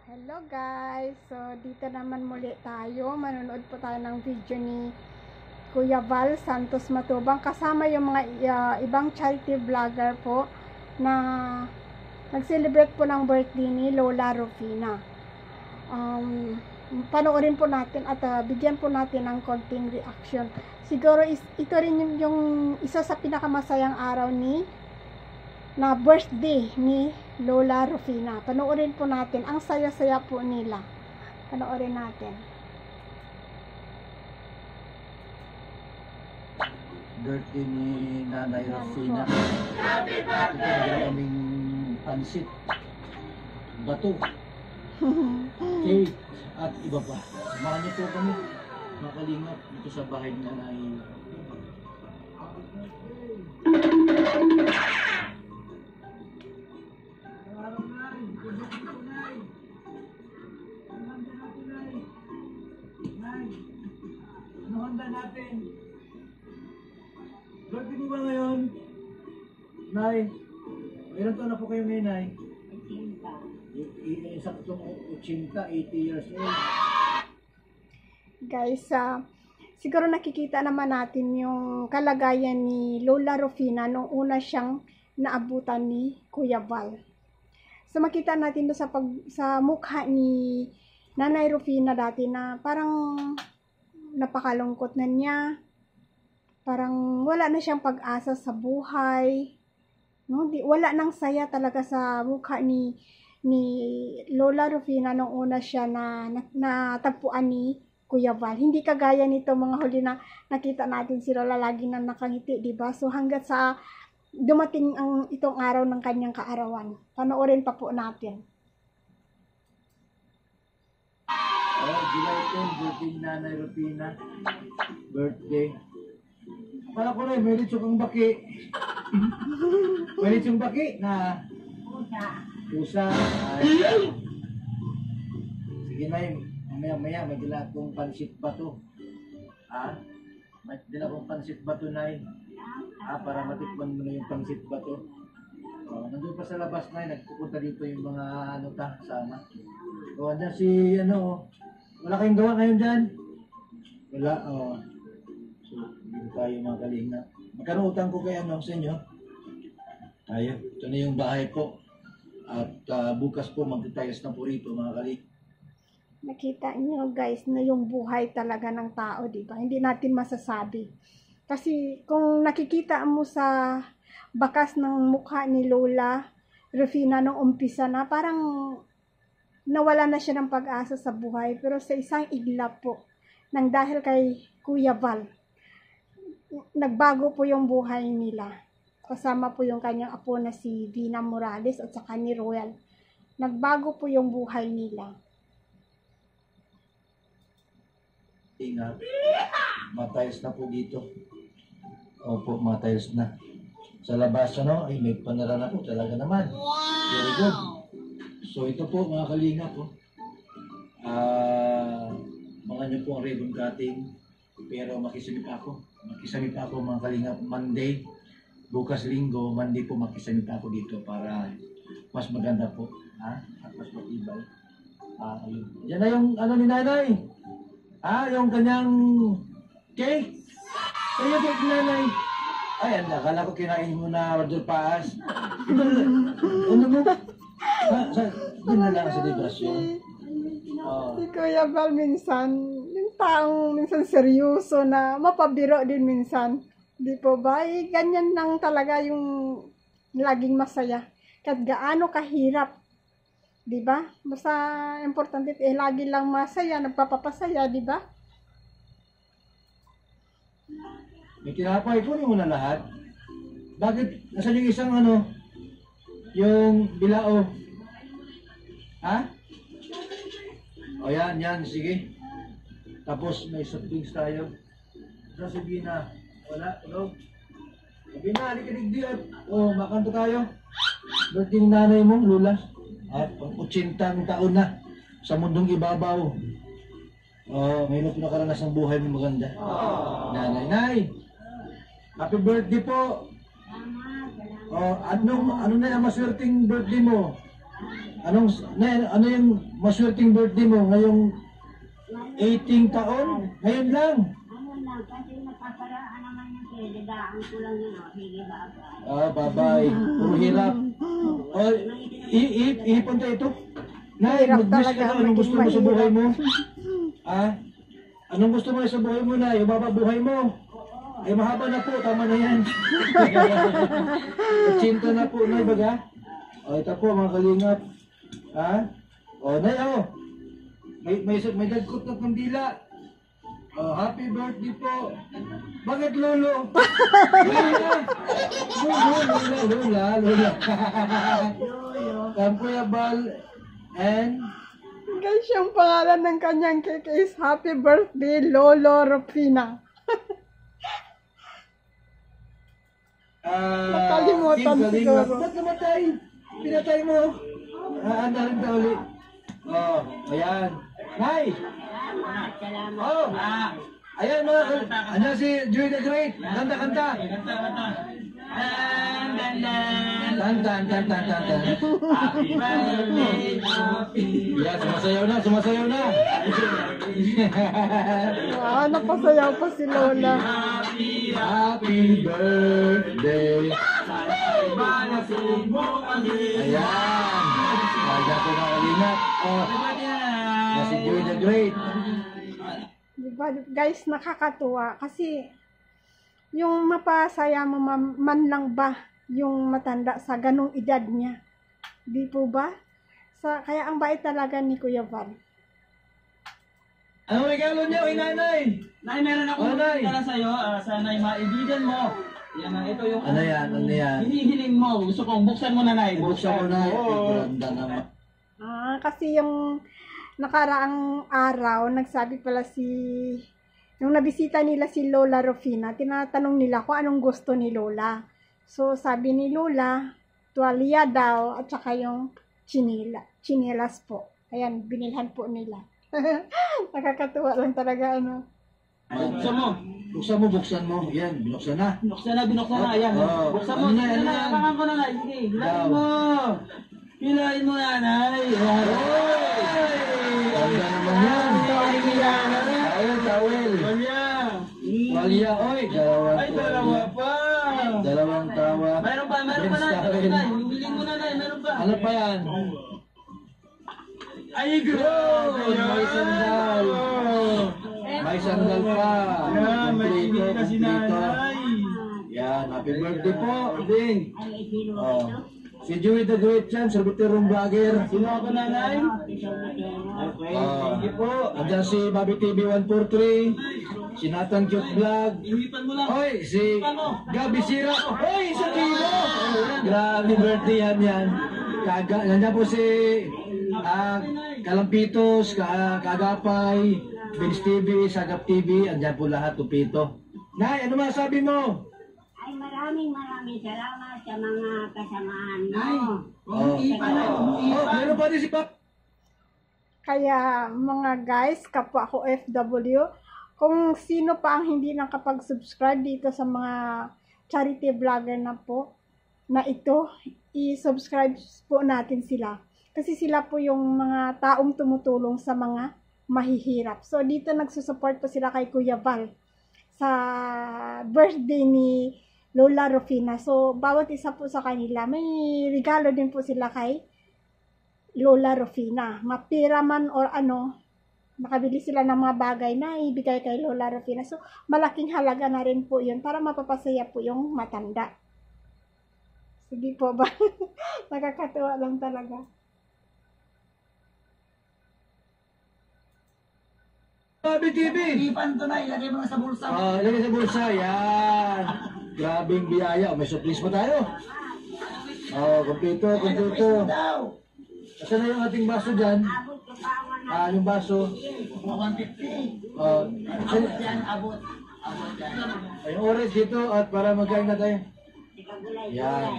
Hello guys! So, dito naman muli tayo. Manonood po tayo ng video ni Kuya Val Santos Matubang. Kasama yung mga ibang charity vlogger po na nag-celebrate po ng birthday ni Lola Rufina. Panoorin po natin at bigyan po natin ng konting reaction. Siguro ito rin yung isa sa pinakamasayang araw na birthday ni Lola Rufina. Panoorin po natin. Ang saya-saya po nila. Panoorin natin. Birthday ni Nanay Rufina. Ito na kaming pansit, bato, cake, at iba pa. Samahan niyo po kami makalingap dito sa bahay ni Nanay. Ano handa natin? Birthday mo ba ngayon? Nay, ilan taon na po kayo ngayon, Nay? 80. Saktong 80, 80 years old. Guys, siguro nakikita naman natin yung kalagayan ni Lola Rufina nung una siyang naabutan ni Kuya Val. So makita natin doon sa mukha ni Nanay Rufina dati na parang napakalungkot na niya. Parang wala na siyang pag-asa sa buhay. No? Wala nang saya talaga sa mukha ni Lola Rufina nung una siya na natagpuan ni Kuya Val. Hindi kagaya nito mga huli na nakita natin si Lola lagi na nakangiti, diba? So hanggat sa dumating itong araw ng kanyang kaarawan. Panoorin pa po natin. July 10, birthday ni Nanay Rufina. Birthday. Akala ko rin, may litsong baki. May litsong baki na pusa. Sige na yun. Maya may dila akong pansit bato. May dila akong pansit bato na yun. Para matikman mo na yung pansit bato. Nandun pa sa labas na yun. Nagpupunta dito yung mga sama. Andyan si wala kayong gawa ngayon dyan? Wala, So, hindi tayo mga kalinga. Magkano utang ko kay sa inyo? Tayo. Ito na yung bahay po. At bukas po magtitayos na po rito mga kalinga. Nakita niyo guys na yung buhay talaga ng tao, diba? Hindi natin masasabi. Kasi kung nakikita mo sa bakas ng mukha ni Lola Rufina nung umpisa na, parang nawala na siya ng pag-asa sa buhay. Pero sa isang iglap po, nang dahil kay Kuya Val, nagbago po yung buhay nila. Kasama po yung kanyang apo na si Dina Morales at saka ni Royal. Nagbago po yung buhay nila. Ingat. Matayos na po dito. Opo, matayos na. Sa labas, ay may panarana po talaga naman. Very good. So ito po mga kalinga po. Mga nyo po ang ribbon cutting. Pero makisamip ako mga kalinga. Monday, bukas linggo, Monday po makisamip ako dito para mas maganda po. At mas matibay. Ayun. Yan na yung ni Nanay. Yung kanyang cake. Kaya cake ni Nanay. Ay, akala ko kinain mo na Rodol Paas. Ano mo? Doon na lang sa depresyon. Si Kuya Val minsan, yung taong minsan seryoso na mapabiro din minsan. Di po ba? Ganyan lang talaga yung laging masaya. Kahit gaano kahirap. Di ba? Basta importante, lagi lang masaya, nagpapapasaya, di ba? May tinapay, kunin mo na lahat. Bakit? Nasaan yung isang yung bilao? Yan, sige. Tapos may soft drinks tayo. Si Bina, wala, tulog. Bina, halika at makanto tayo. Birthday ni nanay mo, Lula. At 80 taon na sa mundong ibabaw. Ngayon na pinakaranas ng buhay mo maganda. Nanay, happy birthday po. Ano na yung maswerteng birthday mo? ano yung maswerteng birthday mo ngayong 18 taon? Ngayon lang. Ano lang, kasi nakaparaan naman yung kailangan ko lang yun, sige ba? Babay. Puro hirap. Ipon tayo ito. Nay, Hirap mag-wish talaga, ka na. Anong gusto mo sa maging buhay mo? mahirap. Anong gusto mo sa buhay mo, Nay? Yung buhay mo? Ay, mahaba na po. Tama na yan. Cinta na po, Nay, baga? Ito po, mga kalingap. Nay, may dagkot na kandila. Happy birthday po. Bakit lolo? Lula. Kampuya Bal and Guys, yung pangalan ng kanyang cake is Happy Birthday, Lolo Rufina. Nakalimutan siguro. Ba't namatay? Pinatay mo. Anda rin ka uli. Ayan. Nay! Ayan mga, andyan si Joy the Great. Kanta. Tan. Happy birthday, happy. Yeah, sumasayaw na. Napasayaw pa si Lola. Happy birthday. Ayan. Kaya ko na kalingat. Si Joy the Great. Diba, guys, nakakatuwa kasi yung mapasaya mo man lang ba yung matanda sa ganong edad niya. Di po ba? Kaya ang bait talaga ni Kuya Val. Anong regalo niyo kay nanay? Nay, meron akong dala sa'yo. Sana maibigan mo. Yan na, ito yung Ano yan? hinihiling mo. Gusto kong buksan mo na, Nay. Buksan mo na. Oo. Ganda naman. Kasi yung nakaraang araw, nagsabi pala nung nabisita nila si Lola Rufina, tinatanong nila kung anong gusto ni Lola. So, sabi ni Lola, tuwalya daw, at saka yung chinelas po. Ayan, binilhan po nila. Nakakatuwa lang talaga, ano. Buksan mo. Yan, binuksan na. Binuksan na. Ayan. Buksan mo. Ano na yan? Abangan ko na, Nay. Sige, hilahin mo, Nanay. Ganda naman yan. Tawel. Walya, oy. Dalawa pa. Dalawang tawa. Meron pa, Nay. Bibilin mo na, Nay. Meron pa. Ano pa yan? Ay, grabe. May sandal. May sandal pa. Yan, may ibig ka si Nanay. Yan, happy birthday po. Ding. Ay, itiro Oh. Si Joey the Great yan, serviterong vlogger. Sino ako, Nanay? Okay, Thank you po. Andyan si Bobby TV 143, si Nathan Cute Vlog. Iwipan mo lang. Oy, si Gabi Sira. Oy, sa kilo! Grabe birthday yan. Nandiyan po si Kalampitos, Kagapay, Vince TV, Sagap TV. Andyan po lahat, Tupito. Nay, ano masabi mo? Ay, maraming salamat sa mga kasamahan mo. Meron pa din si Pap. Kaya mga guys, kapwa ko FW, kung sino pa ang hindi nakapag-subscribe dito sa mga charity vlogger na po, na ito, i-subscribe po natin sila. Kasi sila po yung mga taong tumutulong sa mga mahihirap. So dito nagsusupport po sila kay Kuya Val sa birthday ni Lola Rufina. So bawat isa po sa kanila, may regalo din po sila kay Lola Rufina. Mapira man or ano, makabili sila ng mga bagay na ibigay kay Lola Rufina. So malaking halaga na rin po yun para mapapasaya po yung matanda. Sige po ba? Nakakatuwa lang talaga. Bobby TV. Ipan to, Nay. Lagay mo na sa bulsa. Lagay sa bulsa. Yan. Grabing biyaya. May surprise pa tayo. Kompleto. Kasi na yung ating baso dyan. Abot ko pa Yung baso. 150. Abot yan, abot. Yung orange dito at para magkain na tayo. Yan.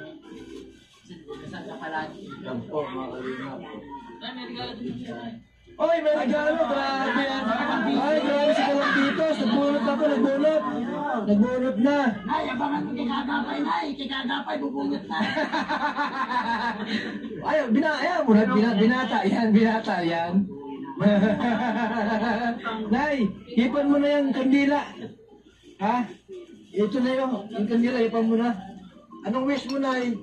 Yan po mga kalingap. Oy, may regalo, grabe yan. Ay, grabe si Kalampitos. Nagbunot ako, nagbunot. Nagbunot na. Nay, abangan mo kay Kagapay, Nay. Kay Kagapay, bubunot na. Ay, binata yan, binata yan. Nay, hipan mo na yung kandila. Ha? Ito na yung kandila, hipan mo na. Anong wish mo, Nay?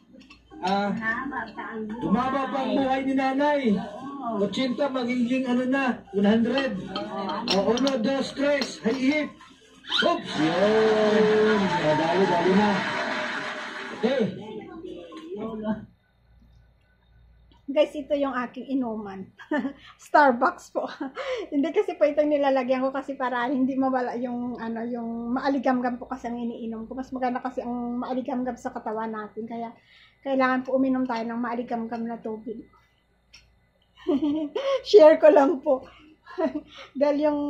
Tumaba pa ang buhay ni Nanay. 80 magiging ano na, 100. O, 1, 2, 3, hihip. Oops! Yun! Dali na. Okay. Guys, ito yung aking inuman. Starbucks po. Hindi kasi po itong nilalagyan ko kasi para hindi mawala yung yung maaligamgam po kasi ang iniinom ko. Mas maganda kasi ang maaligamgam sa katawan natin. Kaya kailangan po uminom tayo ng maaligamgam na tubig. Share ko lang po. Dahil yung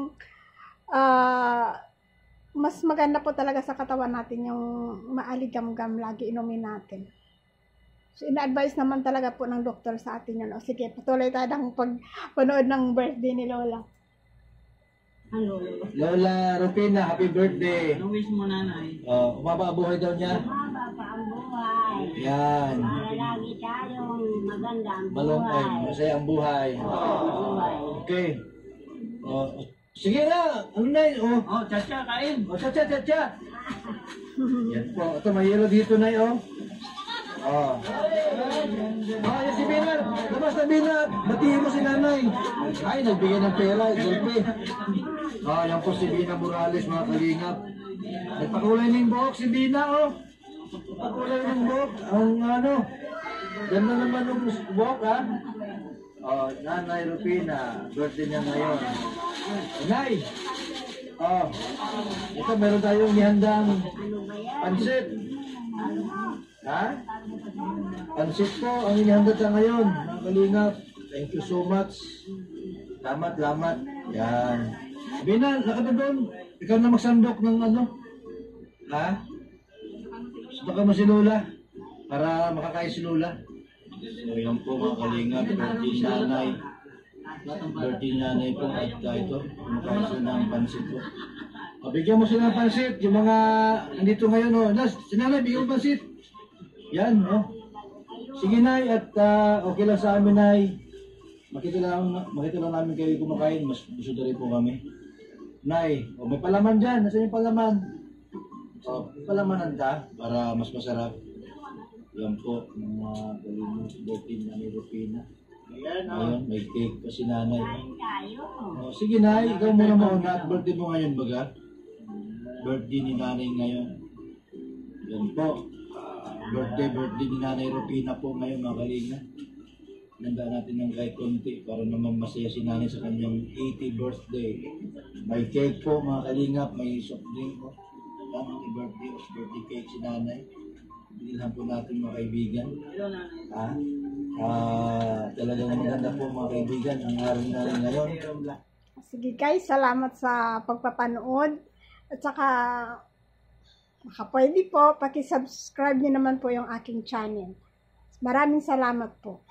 mas maganda po talaga sa katawan natin yung maaligamgam lagi inumin natin. So, ina-advise naman talaga po ng doktor sa atin yun. O sige, patuloy tayo ng pagpanood ng birthday ni Lola. Ano? Lola Rufina, happy birthday. Anong wish mo, nanay? Umaba ang buhay daw niya. Mababa pa ang buhay. Yan. Para lagi tayong maganda ang Balong ay buhay. masaya ang buhay. Buhay. Okay. Sige na. Ano na yun? Oh, chacha, kain. Cha. Yan po. Ito, may yelo dito na yun. Yan si Bina. Labas na Bina. Batiin mo si nanay. Ay, nagbigay ng pera. Gulpe. Yan po si Bina Morales, mga kalingap. Nagpakulay na yung buhok si Bina, Nagpakulay ng buhok. Ang ganda naman ng buhok, ha? Nanay Rufina. Birthday niya ngayon. Nay! Ito meron tayong ihandang pansit. Ha? Pansit po ang inihanda tayo ngayon. Mga kalingap. Thank you so much. Lamat. Yan. Bina, nakata doon. Ikaw na magsandok ng Ha? Sundokan mo si Lola. Para makakain si Lola. So yan po mga kalingap. Birthday nanay. Birthday nanay po at ito. Kumakain sila ng pansit po. Bigyan mo sila ng pansit. Yung mga nandito ngayon. Si nanay, bigyan mo pansit. Yan, Sige, Nay, at okay lang sa amin, Nay. Makita lang namin kayo kumakain. Mas gusto na rin po kami. Nay, may palaman dyan. Nasaan yung palaman? Palamanan ka para mas masarap. Yan po, mga kalimut, birthday na ni Rufina. Ayan, may cake pa si Nanay. Sige, Nay, ikaw muna mauna at birthday mo ngayon, baga? Birthday ni Nanay ngayon. Yan po. Birthday ni Nanay Rufina po ngayon, mga kalinga. Nandaan natin ng kahit konti para naman masaya si Nanay sa kanyang 80th birthday. May cake po, mga kalingap, may soft drink po. Happy birthday cake si Nanay. Binilhan po natin, mga kaibigan. Talagang maganda po, mga kaibigan, ang araw na ngayon. Sige guys, salamat sa pagpapanood. At saka pwede po, paki-subscribe niyo naman po yung aking channel. Maraming salamat po.